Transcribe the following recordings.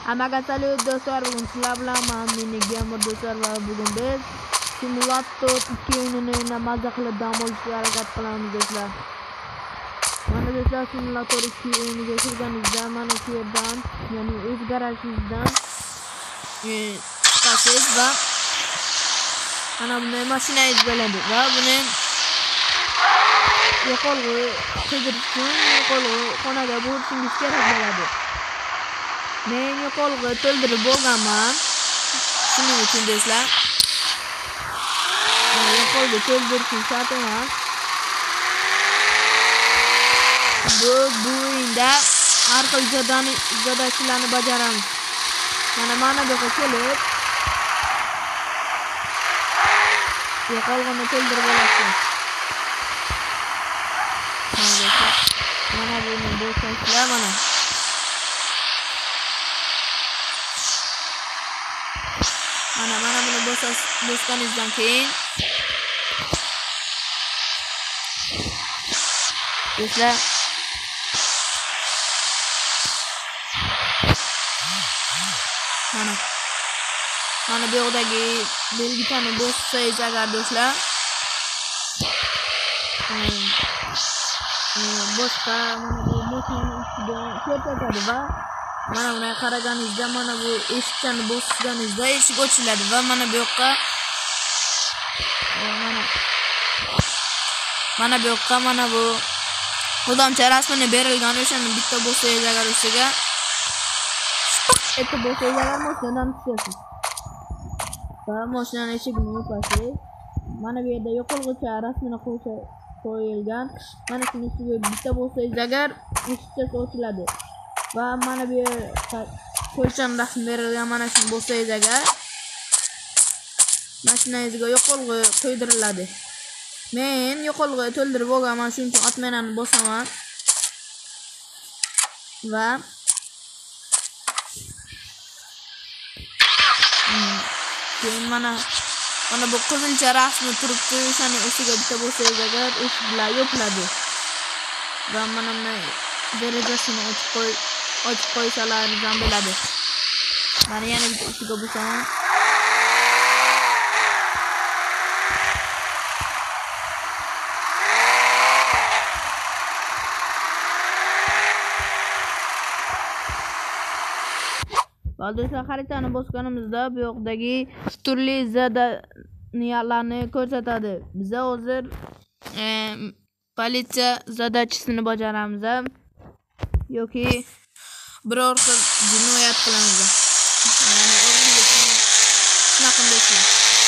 Hammaga salut do'stlar, bugun sizlar bilan Mini Gamer do'stlar va bugun biz Simulator 2 o'yinini mazza qilib dam olishga harakat qilamiz do'stlar. Mana do'stlar, Simulator 2 o'yiniga kirganingizda mana shu yerdan, ya'ni o'z garajingizdan chiqasiz va mana bunday mashinangiz bo'ladi va buni yo'qolg'i qidirish uchun yo'qolg'i xonaga bo'lishingiz kerak bo'ladi. Men yo'qolg'i to'ldirib bo'lganman. Shuning uchun do'stlar, yo'qolg'i to'ldirishim shart emas. Bu o'yinda har xil zadachlarni bajaramiz. Mana bu yerga kelib yo'qolg'ini to'ldirib olasiz. Mana buni bo'lsanglar mana. Mana buni bosganingizdan keyin do'stlar mana bu yoqdagi belgitani bossangiz agar do'stlar boshqa mana bu motorni ustidan ko'rsatadi va mana bunga qaraganingizda mana bu eshikni bosganingizda eshik ochiladi va mana bu yoqqa mana bu odamcha rasmini berilgan, o'shani bitta bossangiz agar ustiga etib bossangiz agar mashinadan tushasiz va mashinani eshigini yopasiz. Mana bu yerda yo'qolg'icha rasmini qo'yilgan. Mana shuni ustiga bitta bossangiz agar eshikchasi ochiladi va mana bu qo'ychan rasm berilgan, mana shuni bossangiz agar mashinangizga yo'qolg'i qo'ydiriladi. Men yo'qolg'i to'ldirib olganman, shuning uchun otmenani bosaman va keyin mana bu qizilcha rasmi turibdi, o'shani ustiga bitta bossangiz agar eshik bilan yopiladi va mana bunday darajasini ochib qo'ysalaringiz ham bo'ladi. Mana yana bitta ustiga bosaman. Do'stlar, xaritani bosganimizda bu yoqdagi turli zadaniyatlarni ko'rsatadi. Biz hozir politsiya zadachisini bajaramiz yoki biror xil jinoyat qilamiz. Ya'ni shunaqa do'stlar.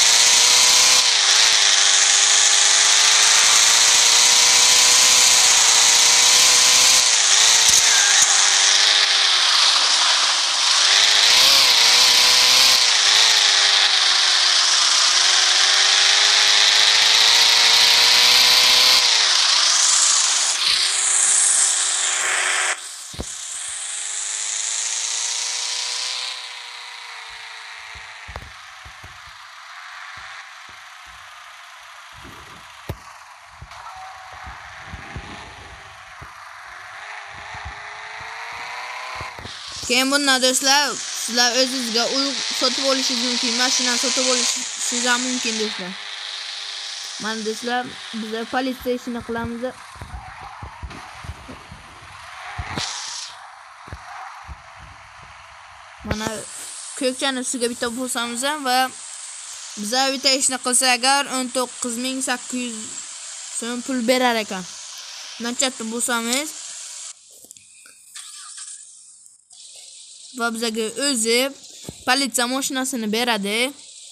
Keyin bundan do'stlar, sizlar o'zingizga uy sotib olishingiz mumkin, mashina sotib olishingiz ham mumkin do'stlar. Mana do'stlar, biz politsiya ishini qilamiz. Mana ko'kchani ustiga bitta bosamiz va biz bitta ishni qilsak agar 19800 so'm pul berar ekan. Manchatni bosamiz va bizga o'zi politsiya mashinasini beradi.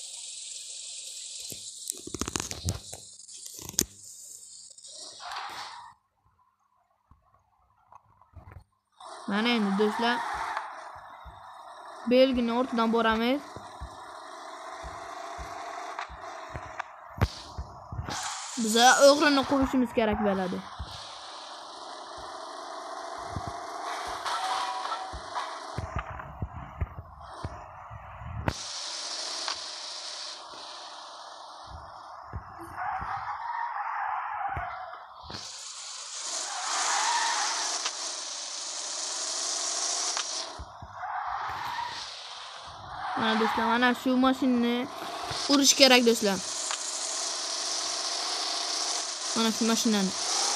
Mana endi do'stlar, belgini ortidan boramiz. Biza o'g'rini quvishimiz kerak bo'ladi. Mana do'stlar, mana shu mashinani urish kerak do'stlar. Mana shu mashinani.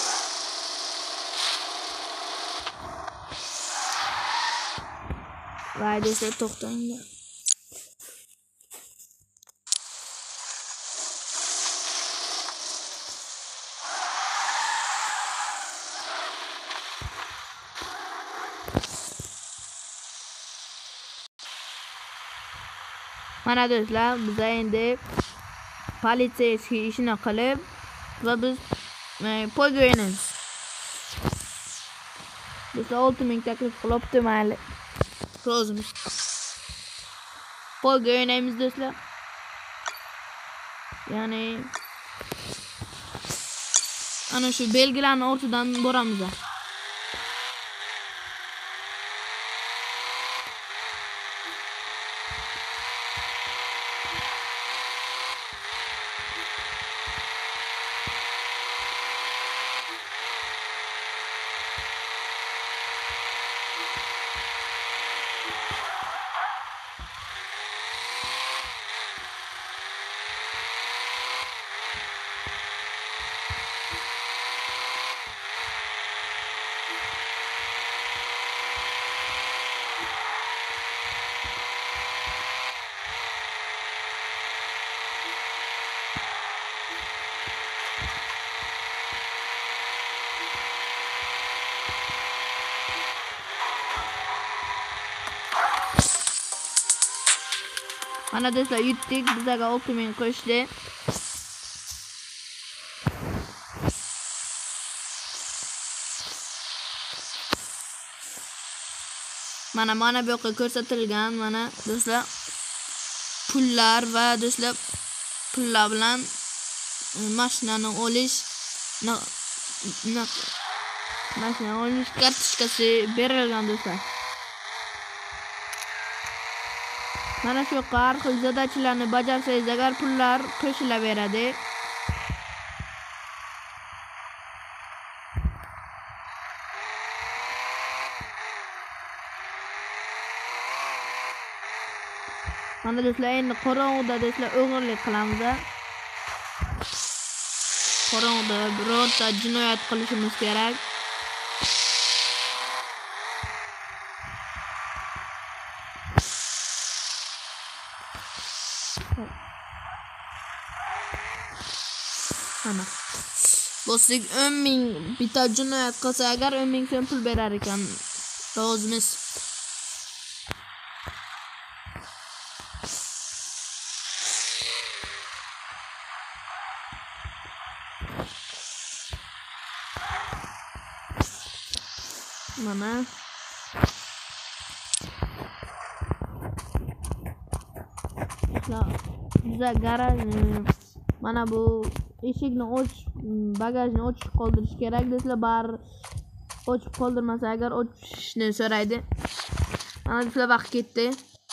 Voy do'stlar, to'xtanglar. Mana do'stlar, biz endi politsiya ishini qilib va biz poyga o'ynaymiz. Do'stlar 6000 taklif qilibdi, mayli. Rozimiz. Poyga o'ynaymiz do'stlar. Ya'ni ana shu belgilarning ortidan boramiz. Mana do'stlar, yutdik, bizga 6000 qo'shdi. Mana bu yoqqa ko'rsatilgan, mana do'stlar, pullar va do'stlar, pullar bilan mashinani olish kartochkasi berilgan do'stlar. Mana shu har xil zadachilarni bajarsangiz agar pullar qo'shilaveradi. Mana do'stlar, endi qorong'uda do'stlar o'g'irlik qilamiz. Qorong'uda birorta jinoyat qilishimiz kerak. Mana bosdik 10.000 bitta jinoyat qilsa agar 10.000 so'm pul berar ekan. Rozimiz. Mana biza garaj, mana bu eshikni ochish, bagajni ochish qoldirish kerak do'stlar. Bar ochib qoldirmasa agar ochishni so'raydi. Mana do'stlar, vaqt ketdi.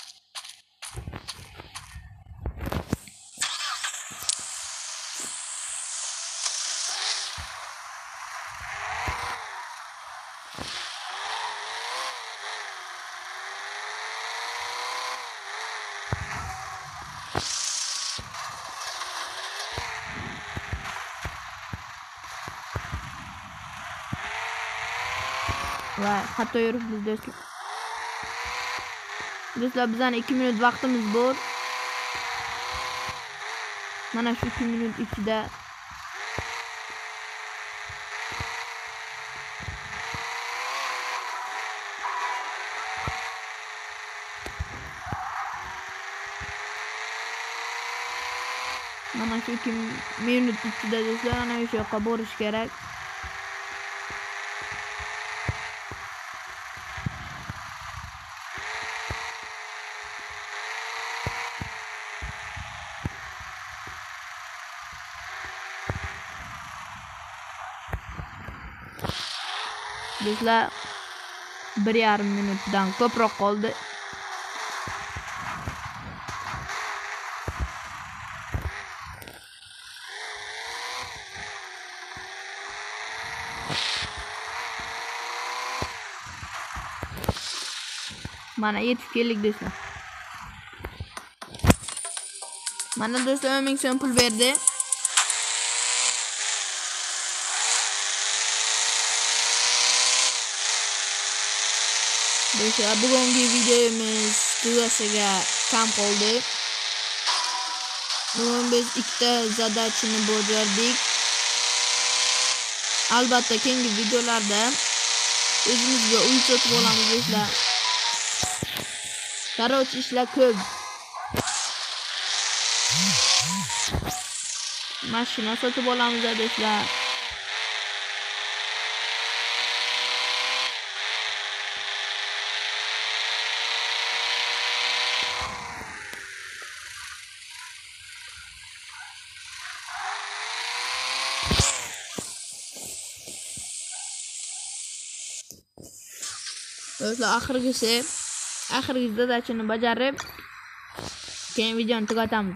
Va xato yuribmiz do'stlar. Do'stlar, bizdan 2 minut vaqtimiz bor. Mana shu 2 minut ichida mana shu 2 minut ichida do'stlar ana shu yoqqa borish kerak. Do'stlar, 1,5 minutdan ko'proq qoldi. Mana yetib keldik do'stlar. Mana do'stlar 10 ming so'm pul berdi. Do'stlar bugungi videomiz tugashiga kam qoldi. Bugun biz ikkita zadachani bajardik. Albatta keyingi videolarda o'zimizga uy sotib olamiz do'stlar. Qaroch ishlar ko'p. Mashina sotib olamiz do'stlar. Do'stlar oxirgi zadachani bajarib keyin videoni tugatamiz.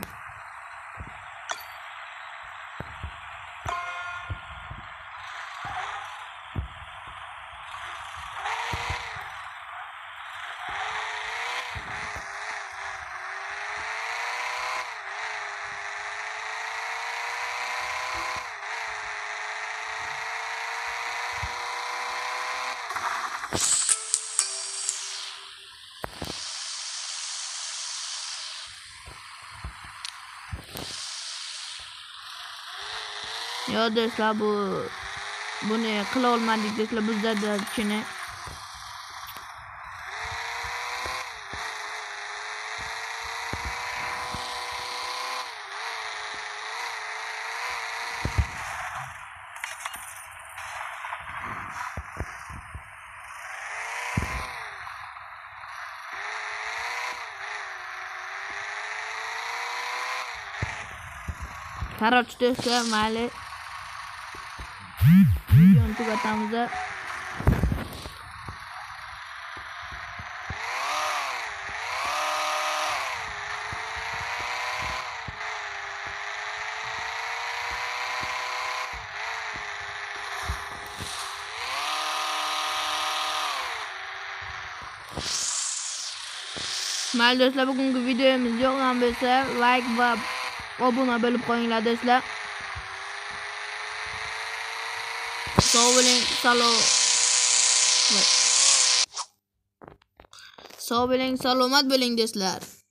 Yo do'stlar buni qila olmadik do'stlar bu zadachani. Qaroch do'stlar mayli. Videoni tugatamiz. Mayli do'stlar bugungi videomiz yoqgan bo'lsa like va obuna bo'lib qo'yinglar do'stlar. Sog' bo'ling, salomat bo'ling do'stlar.